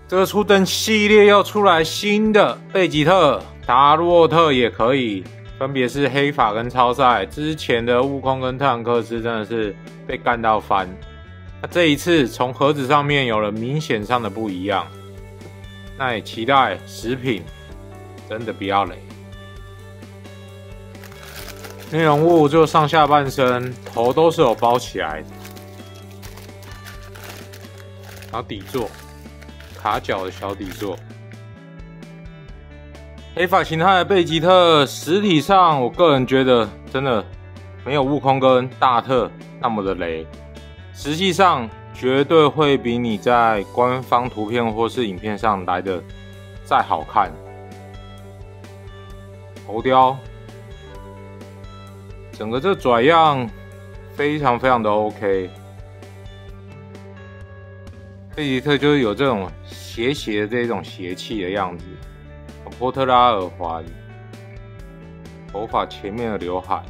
这个初登系列又出来新的贝吉特、达洛特也可以，分别是黑发跟超赛。之前的悟空跟特兰克斯真的是被干到翻，那这一次从盒子上面有了明显上的不一样，那也期待食品真的不要雷。内容物就上下半身，头都是有包起来的，然后底座。卡脚的小底座，黑发形态的贝吉特，实体上我个人觉得真的没有悟空跟大特那么的雷，实际上绝对会比你在官方图片或是影片上来的再好看。头雕，整个这拽样非常的 OK。贝吉特就是有这种斜的这种邪气的样子，波特拉耳环，头发前面的刘海，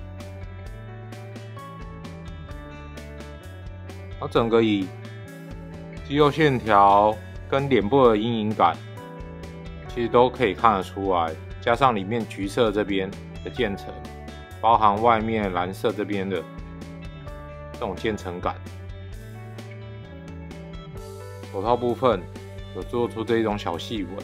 然后整个以肌肉线条跟脸部的阴影感，其实都可以看得出来，加上里面橘色这边的渐层，包含外面蓝色这边的这种渐层感。手套部分有做出这种小细纹，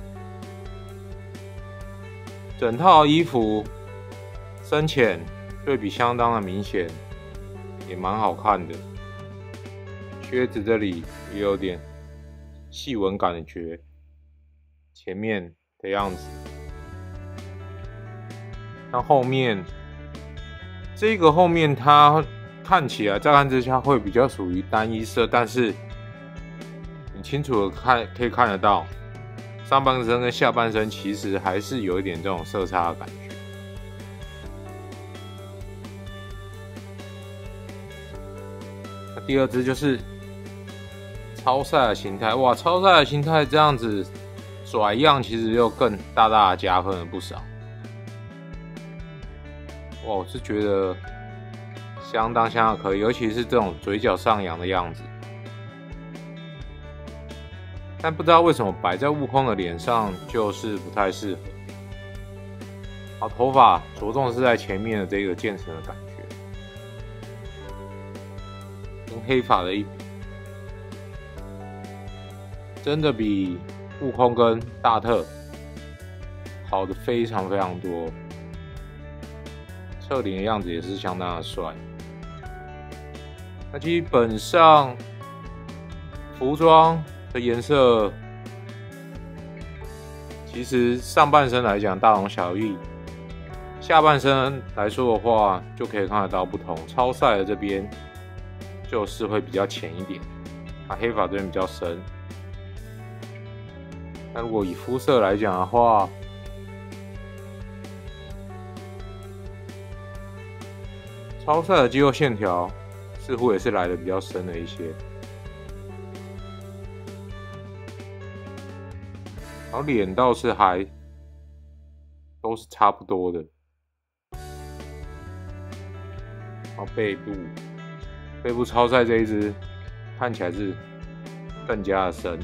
整套衣服深浅对比相当的明显，也蛮好看的。靴子这里也有点细纹感觉，前面的样子。那后面这个后面它看起来乍看之下会比较属于单一色，但是你清楚的可以看得到，上半身跟下半身其实还是有一点这种色差的感觉。那第二只就是超赛的形态，哇，超赛的形态这样子拽样，其实又更大的加分了不少。哇，我是觉得相当可以，尤其是这种嘴角上扬的样子。但不知道为什么摆在悟空的脸上就是不太适合。好，头发着重是在前面的这个渐层的感觉，跟黑发的一比，真的比悟空跟大特好的非常多。侧脸的样子也是相当的帅。那基本上服装的颜色其实上半身来讲大同小异，下半身来说的话就可以看得到不同。超赛的这边就是会比较浅一点，黑发这边比较深。那如果以肤色来讲的话，超赛的肌肉线条似乎也是来的比较深的一些。然后脸倒是还都是差不多的，然后背部超赛这一只看起来是更加的深。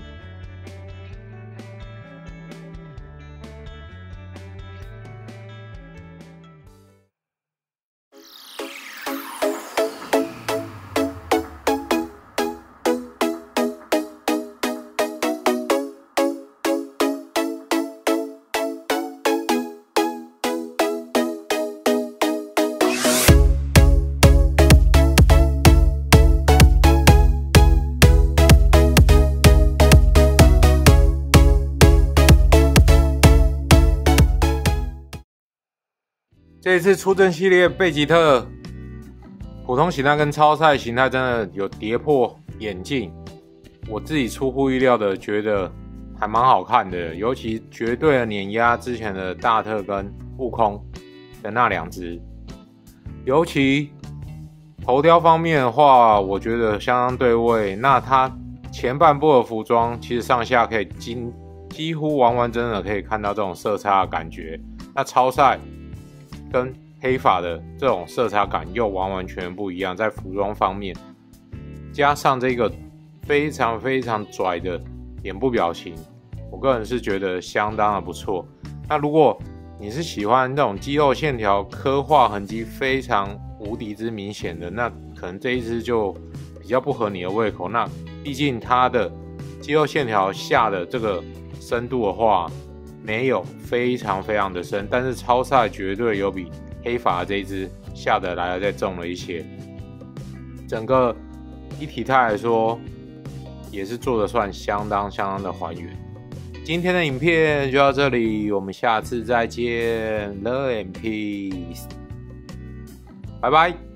这一次出征系列贝吉特普通形态跟超赛形态真的有跌破眼镜，我自己出乎意料的觉得还蛮好看的，尤其绝对的碾压之前的大特跟悟空的那两只，尤其头雕方面的话，我觉得相当对位。那它前半部的服装其实上下可以几乎完整的可以看到这种色差的感觉，那超赛跟黑发的这种色差感又完全不一样，在服装方面，加上这个非常拽的脸部表情，我个人是觉得相当的不错。那如果你是喜欢那种肌肉线条刻画痕迹非常无敌之明显的，那可能这一支就比较不合你的胃口。那毕竟它的肌肉线条下的这个深度的话，没有非常非常的深，但是超赛绝对有比黑发这一支下的来的再重了一些。整个以体态来说，也是做的算相当的还原。今天的影片就到这里，我们下次再见 ，Love and Peace，拜拜。